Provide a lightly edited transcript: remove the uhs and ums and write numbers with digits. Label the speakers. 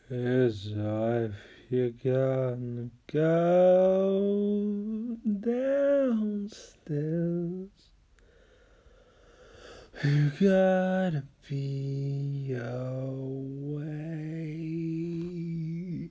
Speaker 1: Is if you gotta go downstairs, you gotta be away.